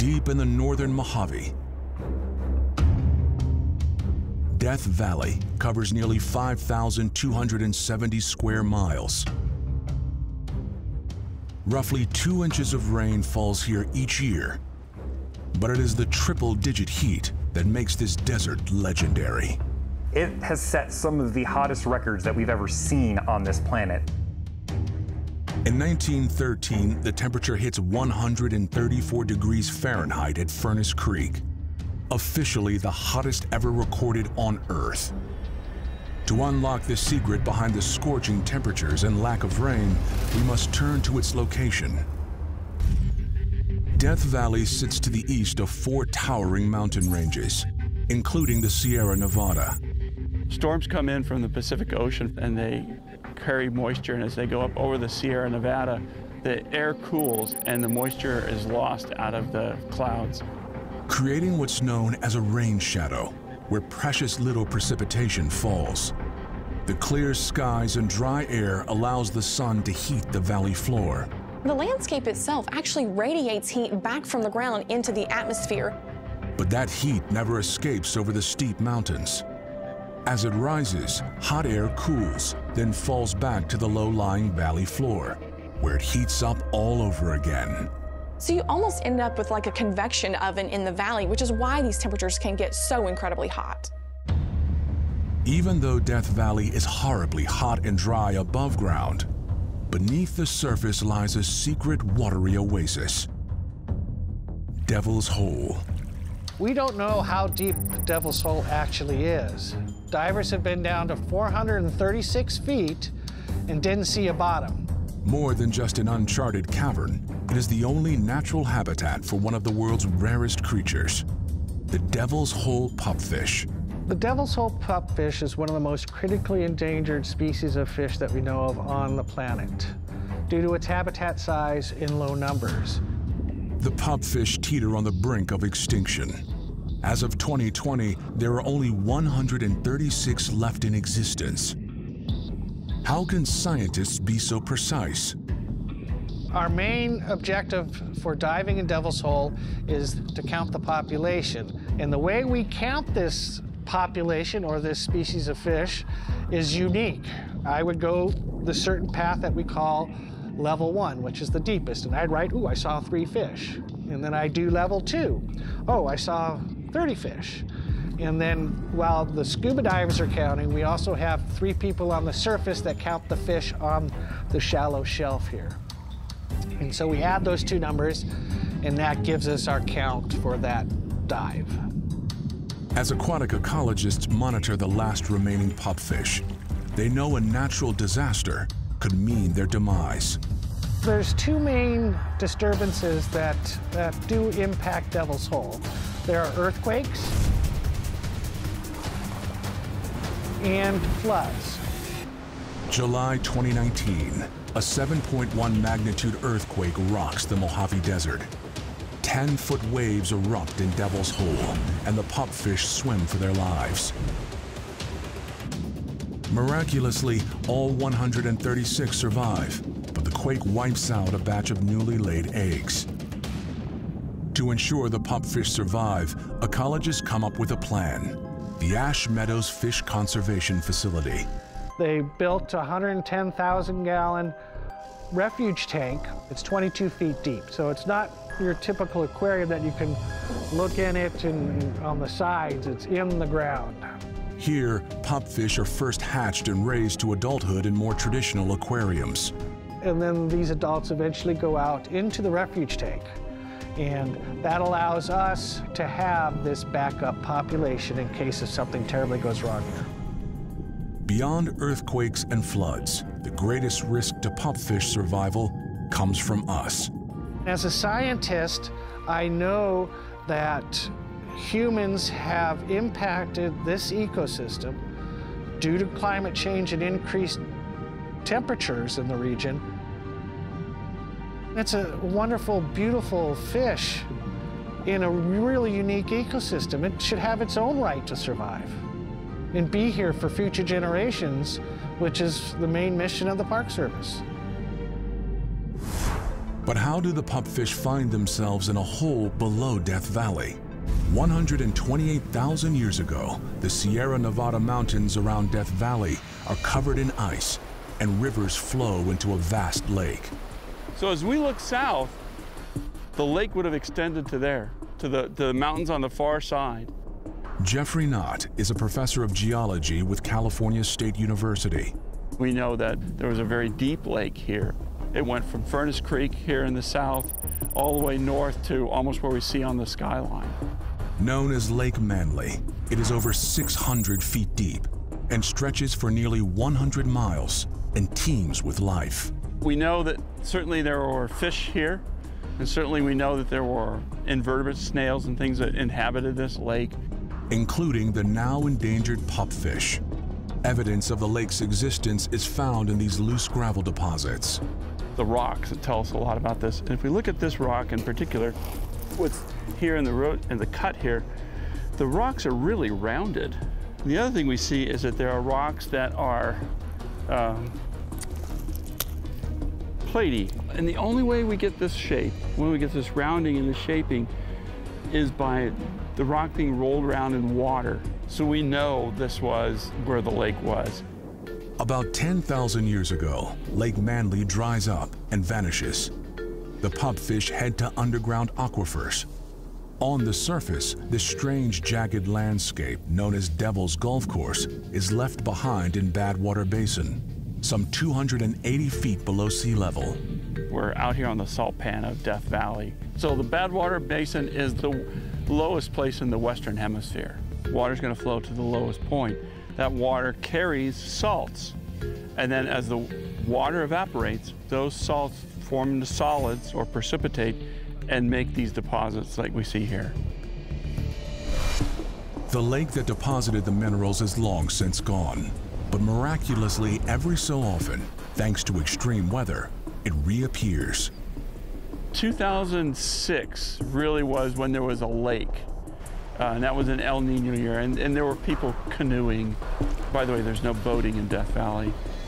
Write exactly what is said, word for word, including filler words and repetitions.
deep in the northern Mojave, Death Valley covers nearly five thousand two hundred seventy square miles. Roughly two inches of rain falls here each year, but it is the triple-digit heat that makes this desert legendary. It has set some of the hottest records that we've ever seen on this planet. In nineteen thirteen, the temperature hits one hundred thirty-four degrees Fahrenheit at Furnace Creek, officially the hottest ever recorded on Earth. To unlock the secret behind the scorching temperatures and lack of rain, we must turn to its location. Death Valley sits to the east of four towering mountain ranges, including the Sierra Nevada. Storms come in from the Pacific Ocean and they carry moisture, and as they go up over the Sierra Nevada, the air cools and the moisture is lost out of the clouds, creating what's known as a rain shadow, where precious little precipitation falls. The clear skies and dry air allows the sun to heat the valley floor. The landscape itself actually radiates heat back from the ground into the atmosphere. But that heat never escapes over the steep mountains. As it rises, hot air cools, then falls back to the low-lying valley floor, where it heats up all over again. So you almost end up with like a convection oven in the valley, which is why these temperatures can get so incredibly hot. Even though Death Valley is horribly hot and dry above ground, beneath the surface lies a secret watery oasis, Devils Hole. We don't know how deep the Devil's Hole actually is. Divers have been down to four hundred thirty-six feet and didn't see a bottom. More than just an uncharted cavern, it is the only natural habitat for one of the world's rarest creatures, the Devils Hole Pup Fish. The Devil's Hole Pup Fish is one of the most critically endangered species of fish that we know of on the planet, due to its habitat size in low numbers. The pupfish teeter on the brink of extinction. As of twenty twenty, there are only one hundred thirty-six left in existence. How can scientists be so precise? Our main objective for diving in Devil's Hole is to count the population. And the way we count this population or this species of fish is unique. I would go the certain path that we call level one, which is the deepest, and I'd write, ooh, I saw three fish. And then I do level two. Oh, I saw thirty fish. And then while the scuba divers are counting, we also have three people on the surface that count the fish on the shallow shelf here. And so we add those two numbers, and that gives us our count for that dive. As aquatic ecologists monitor the last remaining pupfish, they know a natural disaster could mean their demise. There's two main disturbances that, that do impact Devil's Hole. There are earthquakes and floods. July twenty nineteen, a seven point one magnitude earthquake rocks the Mojave Desert. ten-foot waves erupt in Devil's Hole, and the pupfish swim for their lives. Miraculously, all one hundred thirty-six survive, but the quake wipes out a batch of newly laid eggs. To ensure the pupfish survive, ecologists come up with a plan: the Ash Meadows Fish Conservation Facility. They built a one hundred ten thousand gallon refuge tank. It's twenty-two feet deep, so it's not your typical aquarium that you can look in it and on the sides. It's in the ground. Here, pupfish are first hatched and raised to adulthood in more traditional aquariums. And then these adults eventually go out into the refuge tank. And that allows us to have this backup population in case if something terribly goes wrong here. Beyond earthquakes and floods, the greatest risk to pupfish survival comes from us. As a scientist, I know that humans have impacted this ecosystem due to climate change and increased temperatures in the region. It's a wonderful, beautiful fish in a really unique ecosystem. It should have its own right to survive and be here for future generations, which is the main mission of the Park Service. But how do the pupfish find themselves in a hole below Death Valley? one hundred twenty-eight thousand years ago, the Sierra Nevada mountains around Death Valley are covered in ice, and rivers flow into a vast lake. So as we look south, the lake would have extended to there, to the, to the mountains on the far side. Jeffrey Knott is a professor of geology with California State University. We know that there was a very deep lake here. It went from Furnace Creek here in the south all the way north to almost where we see on the skyline. Known as Lake Manly, it is over six hundred feet deep and stretches for nearly one hundred miles and teems with life. We know that certainly there were fish here, and certainly we know that there were invertebrate snails and things that inhabited this lake, including the now endangered pupfish. Evidence of the lake's existence is found in these loose gravel deposits. The rocks that tell us a lot about this. And if we look at this rock in particular, what's here in the road in the cut here, the rocks are really rounded. And the other thing we see is that there are rocks that are um, platy. And the only way we get this shape, when we get this rounding and the shaping, is by the rock being rolled around in water. So we know this was where the lake was. About ten thousand years ago, Lake Manly dries up and vanishes. The pupfish head to underground aquifers. On the surface, this strange jagged landscape known as Devil's Golf Course is left behind in Badwater Basin, some two hundred eighty feet below sea level. We're out here on the salt pan of Death Valley. So the Badwater Basin is the lowest place in the Western Hemisphere. Water's going to flow to the lowest point. That water carries salts. And then as the water evaporates, those salts form into solids or precipitate and make these deposits like we see here. The lake that deposited the minerals is long since gone. But miraculously, every so often, thanks to extreme weather, it reappears. two thousand six really was when there was a lake. Uh, and that was an El Nino year, and, and there were people canoeing. By the way, there's no boating in Death Valley.